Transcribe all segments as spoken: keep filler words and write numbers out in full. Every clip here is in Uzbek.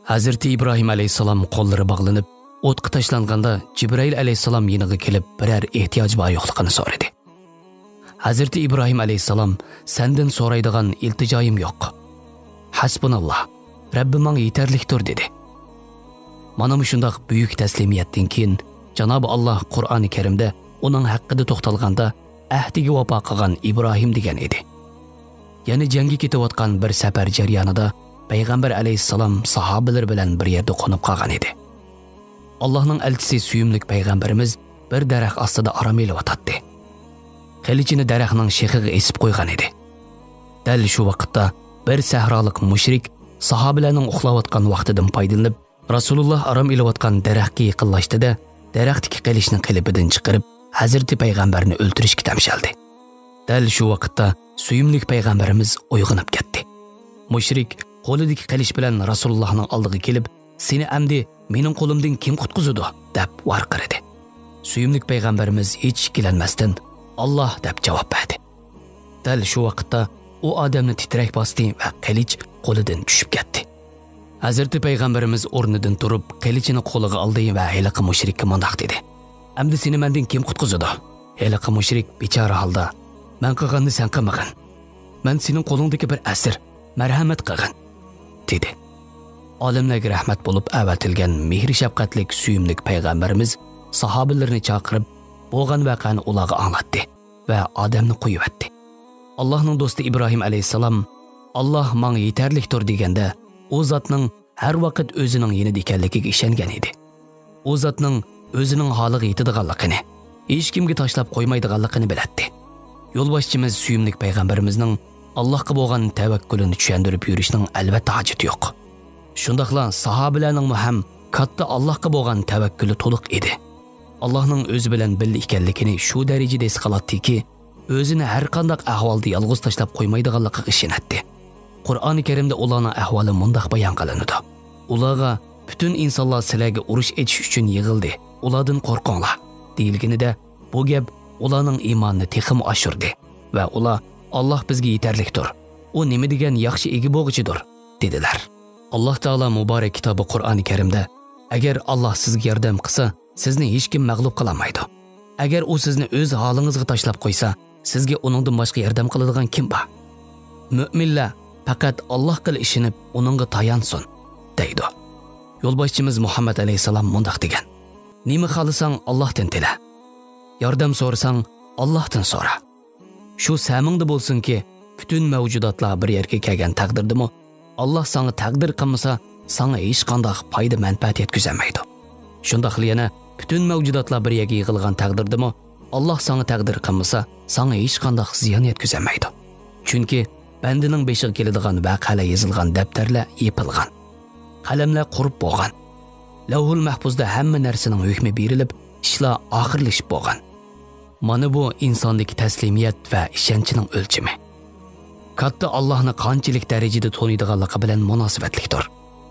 Hazreti İbrahim aleyhisselam qo'llari bog'lanib, o'tqa tashlanganda Jibril aleyhisselam yeniga kelib biror ehtiyoj bor yo'qligini so'radi. Hazreti İbrahim aleyhisselam senden so'raydigan iltijoyim yo'q. Hasbunalloh. Rabbim menga yetarlikdir dedi. Mana shundoq buyuk taslimiyatdan keyin Janob Alloh Qur'oni Karimda uning haqqida to'xtalganda ahdiga vafo qilgan İbrahim degan edi. Yana jangga ketayotgan bir safar jarayonida Payg'ambar alayhissalom sahobalar bilan bir yerda qo'nib qolgan edi. Allohning elchisi suyumlik payg'ambarimiz bir daraxt ostida aram elayotdi. Qilichini daraxtning shexiga esib qo'ygan edi. Dal shu vaqtda bir sahrolik mushrik sahobalarning uxlayotgan vaqtidan foydalanib Rasululloh aram elayotgan daraxtga yaqinlashdida daraxtdagi qilichni qilibidan chiqarib Hazreti payg'ambarni o'ldirishga tamshaldi. Dal shu vaqtda suyumlik payg'ambarimiz uyg'onib ketdi. Mushrik qo'lidagi qilich bilan Rasulullohning oldiga kelib, "Seni amdi mening qo'limdan kim qutqizadi?" deb varqiradi. Suyumlik payg'ambarimiz hech ikkilanmasdan "Alloh" deb javob berdi. Dal shu vaqtda u odamni titrak bosdi va qilich qo'lidan tushib ketdi. Hazreti payg'ambarimiz o'rnidan turib, qilichini qo'liga oldi va haliqi mushrikka mundoq dedi: "Amdi seni mendan kim qutqizadi?" Haliqi mushrik bechora holda: "Men qilganni sen qilmagin. Men sening qo'lingdagi bir asir, marhamat qilgin" dedi. Olimlarga rahmat bo'lib avatilgan mehr shafqatlik suyumlik payg'ambarimiz sahobalarni chaqirib, bo'lgan voqeani ularga anglatdi va odamni qo'yibdi. Allohning do'sti İbrahim alayhissalom "Alloh menga yetarlikdir" deganda, u zotning har vaqt o'zining yanida ekanligiga ishongan edi. U zotning o'zining holiga yetadiganligini, hech kimga tashlab qo'ymaydiganligini biladi. Yo'lboshchimiz suyumlik payg'ambarimizning Allohga bo'lgan tavakkulini tushuntirib yurishning albatta hojati yo'q. Shundaqla sahobalarning ham katta Allohga bo'lgan tavakkuli to'liq edi. Allohning o'zi bilan birga ekanligini shu darajada his qiladiki, o'zini har qanday ahvolda yolg'iz tashlab qo'ymaydiganligiga ishonadi. Qur'oni Karimda ularning ahvoli mundaq bayon qilinadi. Ularga butun insonlar sizlarga urush etish uchun yig'ildi. Ulardan qo'rqinglar deyilganida, bu gap ularning iymonini texim oshirdi va ular "Alloh bizga yetarlikdir. U nima degan yaxshi egi bo'g'ichidir" dedilar. Alloh taolo muborak kitobi Qur'oni Karimda: "Agar Alloh sizga yordam qilsa, sizni hech kim mag'lub qila olmaydi. Agar u sizni o'z holingizga tashlab qo'ysa, sizga uningdan boshqa yordam qiladigan kim bor? Mu'minlar faqat Allohga ishinib, uningga tayansin" deydi. Yo'lboshchimiz Muhammad alayhisalom mundaq degan: "Nima xohlasang Allohdan tila. Yordam so'rasang Allohdan so'ra. Shu samingda bo'lsinki, butun mavjudotlar bir yerga kelgan taqdirdimi, Alloh senga taqdir qilmasa, senga hech qanday foyda manfaat yetkazmaydi. Shundaqli yana butun mavjudotlar bir yerga yig'ilgan taqdirdimi, Alloh senga taqdir qilmasa, senga hech qanday ziyon yetkazmaydi. Chunki bandining beshiga keladigan voqealar yozilgan daftarlar yepilgan. Qalamlar qurib bo'lgan. Lavhul mahfuzda hamma narsaning hukmi berilib, ishlar oxirlashib bo'lgan. Mana bu insondagi taslimiyat va ishonchning o'lchami. Katta Allohni qanchalik darajada to'niydiganligi bilan munosabatlikdir.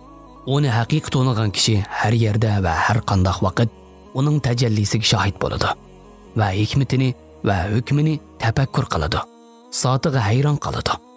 Uni haqiqiy to'nigan kishi har yerda va har qanday vaqt uning tajallisiga shohid bo'ladi va hikmatini va hukmini tafakkur qiladi. Soatiga hayron qoladi.